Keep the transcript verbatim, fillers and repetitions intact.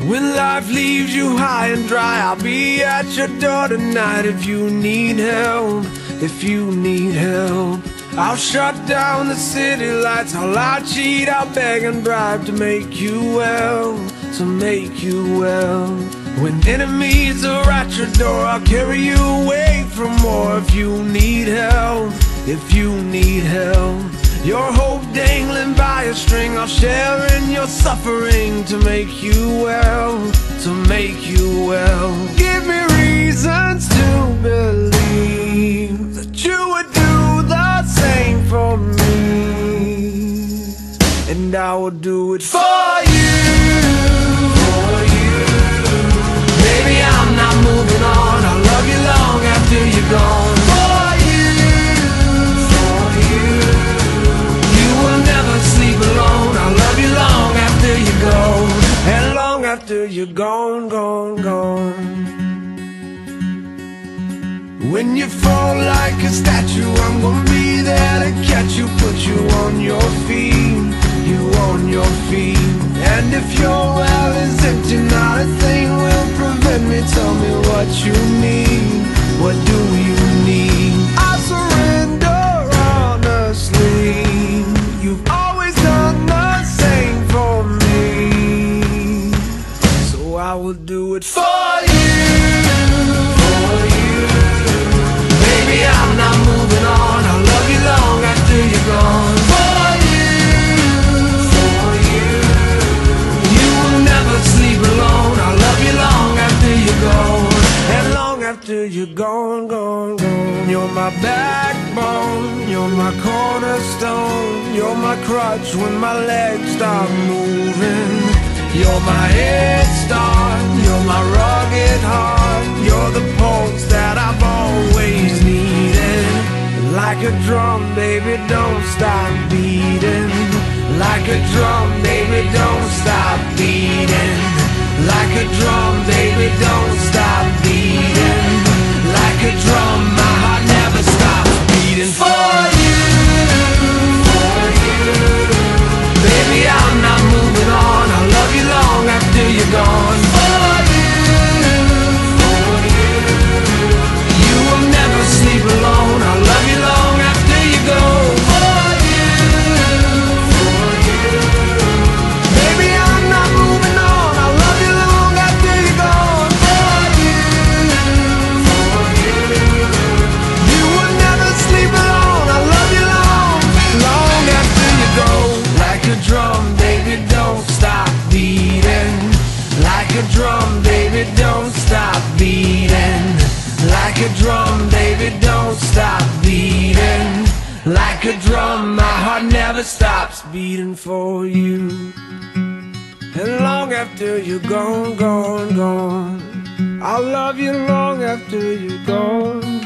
When life leaves you high and dry, I'll be at your door tonight. If you need help, if you need help, I'll shut down the city lights. I'll lie, cheat, I'll beg and bribe to make you well, to make you well. When enemies are at your door, I'll carry you away from war. If you need help, if you need help, your hope dangling by a string, I'll share in your suffering to make you well, to make you well. Give me reasons to believe that you would do the same for me, and I will do it for you, for you. Baby, I'm not moving on. I'll love you long after you're gone. After you're gone, gone, gone. When you fall like a statue, I'm gonna be there to catch you, put you on your feet, you on your feet. And if your well is empty, not a thing will prevent me. Tell me what you need, what do you need? I surrender honestly. You've always done the same for me, I will do it for you, for you. Baby, I'm not moving on. I'll love you long after you're gone. For you, for you. You will never sleep alone. I'll love you long after you're gone, and long after you're gone, gone, gone. You're my backbone, you're my cornerstone, you're my crutch when my legs stop moving. You're my head start, you're my rugged heart, you're the pulse that I've always needed. Like a drum, baby, don't stop beating. Like a drum, baby, don't stop beating. Like a drum, baby, don't stop beating. Like a drum, my heart never stops beating. For you, for you. Baby, I'm not moving on. I'll love you long after you're gone. For you, for you. You will never sleep alone. I'll love you long after you go. For you, for you. Baby, I'm not moving on. I'll love you long after you're gone. For you, for you. You will never sleep alone. I'll love you long, long after you go. Like a drum, baby, don't stop beating. Like a drum, baby, don't stop beating. Like a drum, baby, don't stop beating. Like a drum, my heart never stops beating for you. And long after you're gone, gone, gone, I'll love you long after you're gone.